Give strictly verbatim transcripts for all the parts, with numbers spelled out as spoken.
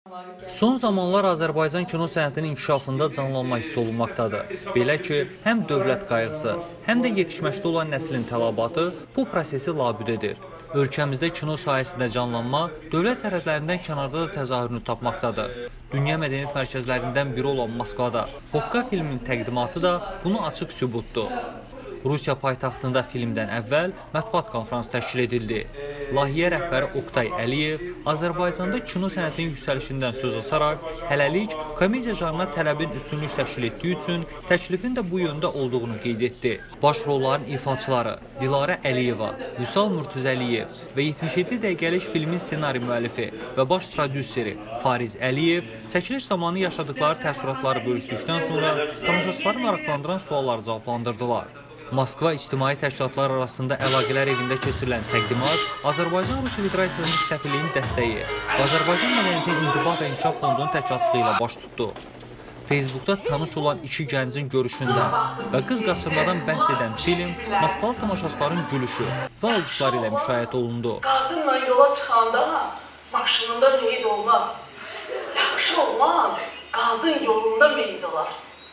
Son zamanlar Azərbaycan kino sənətinin inkişafında canlanma hissi olunmaqdadır. Belə ki, həm dövlət qayğısı, həm də yetişməkdə olan nəslin tələbatı bu prosesi labüd edir. Ölkəmizdə kino sahəsində canlanma dövlət sərhədlərindən kənarda da təzahürünü tapmaqdadır. Dünya mədəniyyət mərkəzlərindən biri olan Moskvada Hokka filminin təqdimatı da bunu açıq sübutdur. Rusiya paytaxtında filmdən əvvəl mətbuat konfransı təşkil edildi. Layihə rəhbəri Oktay Əliyev Azərbaycanda kino sənətinin yüksəlişindən söz açaraq, hələlik komediya janrına tələbin üstünlük təşkil etdiyi üçün təklifin də bu yöndə olduğunu qeyd etdi. Baş rolların ifaçıları Dilarə Əliyeva, Vüsal Murtuzəliyev və yetmiş yeddi dəqiqəlik filmin ssenari müəllifi və baş prodüseri Fariz Əliyev çəkiliş zamanı yaşadıkları təəssüratları bölüşdükdən sonra tamaşaçıları maraqlandıran sualları cavablandırdılar. Moskva İctimai Təşkilatlar arasında əlaqələr evində keçirilən təqdimat Azərbaycan-Rusiya Federasiyasının səfirliyinin dəstəyi və Azərbaycan Mədəniyyəti İntibah və İnkişaf Fondunun təşkilatçılığı ilə baş tutdu. Facebookda tanış olan iki gəncin görüşündən və qız qaçırmadan bəhs edən film Moskvalı tamaşaçıların gülüşü və alqışları ilə müşahidə olundu. Qadınla yola çıxanda maşınında meyid olmaz. Yaxşı olan qadın yolunda meyid olar.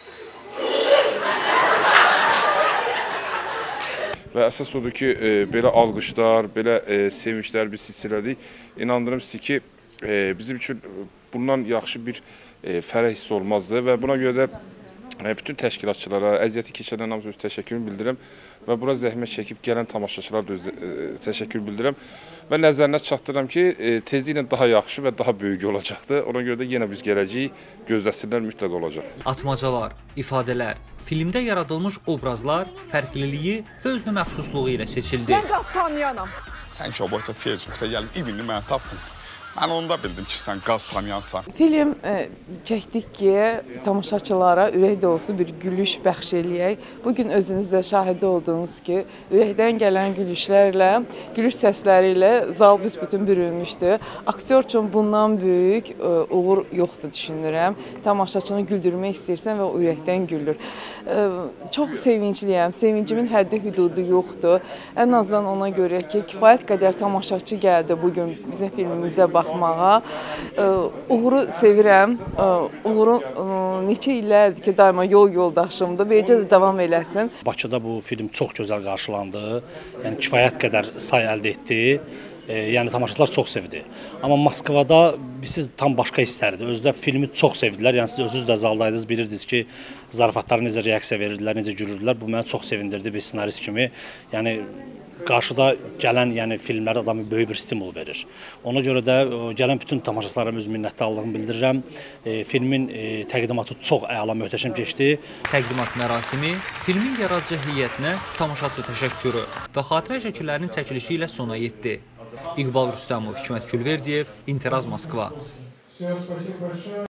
Və əsas odur ki, e, belə alqışlar, belə e, sevinçlər biz hiss elədik. İnandırım sizi ki, e, bizim üçün bundan yaxşı bir e, fərəh hissi olmazdı və buna görə də e, bütün təşkilatçılara, əziyyəti keçənlərin hamısı öz təşəkkürümü bildirirəm və bura zəhmət çəkib gələn tamaşaçılara da öz e, təşəkkür bildirirəm və nəzərinə çatdırıram ki, e, tezliklə daha yaxşı və daha böyük olacaqdır. Ona görə də yenə biz gələcəyik, gözləsinlər mütləq olacaq. Atmacalar, ifadələr, filmdə yaradılmış obrazlar fərqliliyi və özünə məxsusluğu ilə seçildi. Mən qaz tanıyanam. Sən ki, o boyda Facebookda gəlib ibini mənə tapdın. Mən onda bildim ki, sən qaz tanıyansan. Film e, çəkdik ki, tamaşaçılara ürək dolusu bir gülüş bəxş eləyək. Bugün özünüz də şahidi oldunuz ki, ürəkdən gələn gülüşlərlə, gülüş səsləri ilə zal büsbütün bürünmüşdü. Aktyor üçün bundan böyük e, uğur yoxdur düşünürəm. Tamaşaçını güldürmək istəyirsən və o ürəkdən güldür. E, çox sevincliyəm, sevincimin həddi hüdudu yoxdur. Ən azından ona görə ki, kifayət qədər tamaşaçı gəldi bugün bizim filmimizə baxmağa. Uğuru sevirəm. Uğurun neçə illərdir ki, daima yol yoldaşımdır. Beləcə də davam eləsin. Bakıda bu film çox gözəl qarşılandı. Yəni kifayət qədər say əldə etdi. Yəni tamaşaçılar çox sevdi. Amma Moskvada siz tam başqa hisslərdir. Özdə filmi çox sevdilər. Yəni siz özünüz də zaldaydınız, bilirdiniz ki, zarafatlara necə reaksiya verirdilər, necə gülürdülər. Bu mənə çox sevindirdi bir ssenarist kimi. Yəni qarşıda gələn yəni filmlərə adamı böyük bir stimul verir. Ona görə də gələn bütün tamaşaçılara öz minnətdarlığımı bildirirəm. E, filmin e, təqdimatı çox əla, möhtəşəm keçdi. Təqdimat mərasimi filmin yaradıcı heyətinə tamaşaçı təşəkkürü və xatirə şəkillərinin çəkilişi ilə sona yetdi. İqbal Rüstəmov, Hikmət Gülverdiyev, İntiraz Moskva.